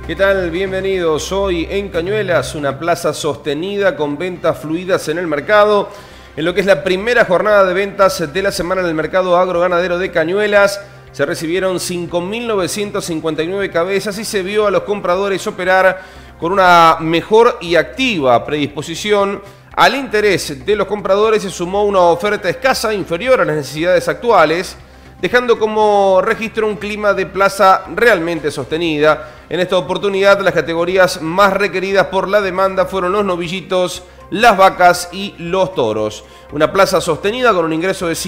¿Qué tal? Bienvenidos. Hoy en Cañuelas, una plaza sostenida con ventas fluidas en el mercado. En lo que es la primera jornada de ventas de la semana en el mercado agroganadero de Cañuelas, se recibieron 5.959 cabezas y se vio a los compradores operar con una mejor y activa predisposición. Al interés de los compradores se sumó una oferta escasa inferior a las necesidades actuales, dejando como registro un clima de plaza realmente sostenida. En esta oportunidad, las categorías más requeridas por la demanda fueron los novillitos, las vacas y los toros. Una plaza sostenida con un ingreso de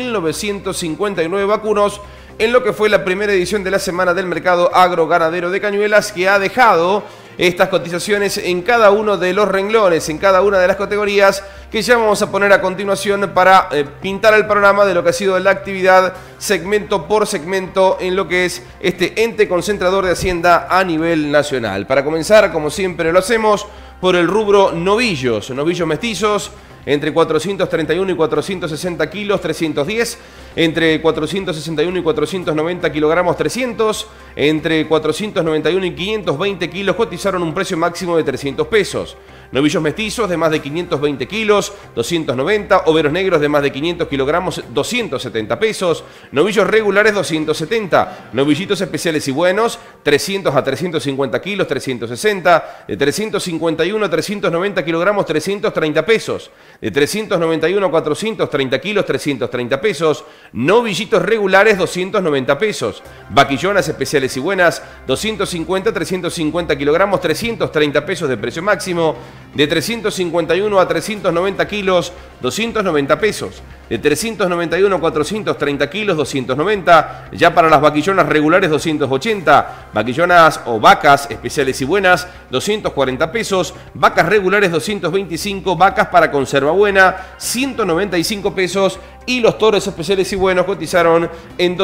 5.959 vacunos en lo que fue la primera edición de la semana del mercado agroganadero de Cañuelas, que ha dejado estas cotizaciones en cada uno de los renglones, en cada una de las categorías que ya vamos a poner a continuación para pintar el panorama de lo que ha sido la actividad segmento por segmento en lo que es este ente concentrador de Hacienda a nivel nacional. Para comenzar, como siempre lo hacemos, por el rubro novillos, novillos mestizos, entre 431 y 460 kilos, 310. Entre 461 y 490 kilogramos, 300. Entre 491 y 520 kilos cotizaron un precio máximo de 300 pesos. Novillos mestizos de más de 520 kilos, 290. Overos negros de más de 500 kilogramos, 270 pesos. Novillos regulares, 270. Novillitos especiales y buenos, 300 a 350 kilos, 360. De 351 a 390 kilogramos, 330 pesos. De 391 a 430 kilos, 330 pesos. Novillitos regulares, 290 pesos. Vaquillonas especiales y buenas, 250 a 350 kilogramos, 330 pesos de precio máximo. De 351 a 390 kilos, 290 pesos. De 391 a 430 kilos, 290. Ya para las vaquillonas regulares, 280. Vaquillonas o vacas especiales y buenas, 240 pesos. Vacas regulares, 225. Vacas para conserva buena, 195 pesos. Y los toros especiales y buenos cotizaron en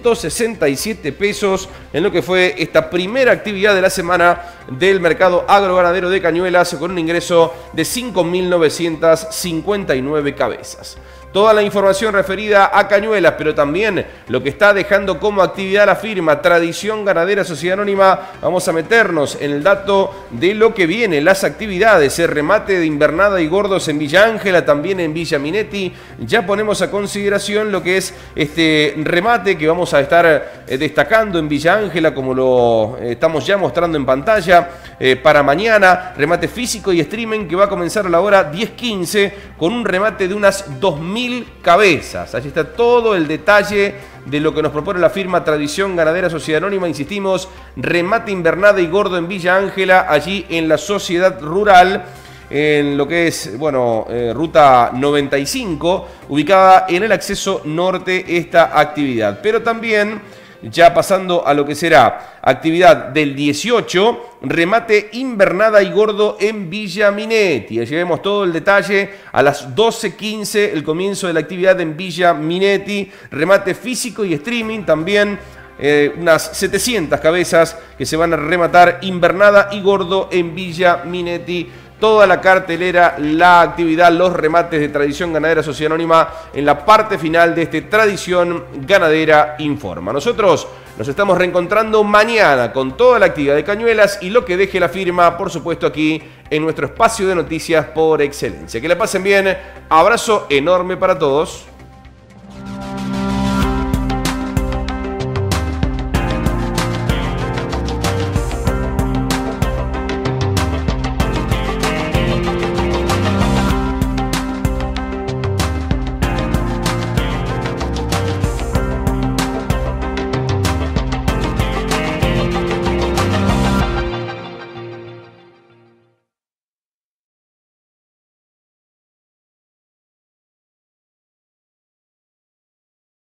267 pesos en lo que fue esta primera actividad de la semana del mercado agroganadero de Cañuelas, con un ingreso de 5.959 cabezas. Toda la información referida a Cañuelas, pero también lo que está dejando como actividad la firma Tradición Ganadera Sociedad Anónima. Vamos a meternos en el dato de lo que viene, las actividades, el remate de invernada y gordos en Villa Ángela, también en Villa Minetti. Ya ponemos a consideración lo que es este remate que vamos a estar destacando en Villa Ángela, como lo estamos ya mostrando en pantalla, para mañana. Remate físico y streaming que va a comenzar a la hora 10:15 con un remate de unas 2.000 cabezas. Allí está todo el detalle de lo que nos propone la firma Tradición Ganadera Sociedad Anónima. Insistimos, remate invernada y gordo en Villa Ángela, allí en la sociedad rural, en lo que es, ruta 95, ubicada en el acceso norte esta actividad. Pero también, ya pasando a lo que será actividad del 18, remate invernada y gordo en Villa Minetti. Allí vemos todo el detalle a las 12:15, el comienzo de la actividad en Villa Minetti. Remate físico y streaming también. Unas 700 cabezas que se van a rematar invernada y gordo en Villa Minetti. Toda la cartelera, la actividad, los remates de Tradición Ganadera Sociedad Anónima en la parte final de este Tradición Ganadera Informa. Nosotros nos estamos reencontrando mañana con toda la actividad de Cañuelas y lo que deje la firma, por supuesto, aquí en nuestro espacio de noticias por excelencia. Que la pasen bien. Abrazo enorme para todos.